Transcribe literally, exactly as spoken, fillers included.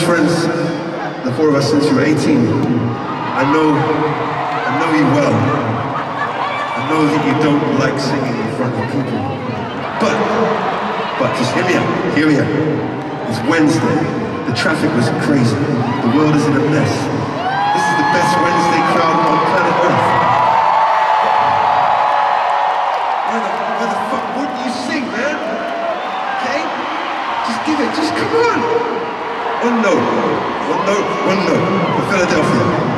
best friends, the four of us, since you were eighteen. I know, I know you well. I know that you don't like singing in front of people. But, but just hear me out, hear me out. It's Wednesday. The traffic was crazy. The world is in a mess. This is the best Wednesday crowd on planet Earth. Why the, why the fuck wouldn't you sing, man? Okay? Just give it, just come on. One note, one note, one note. For Philadelphia.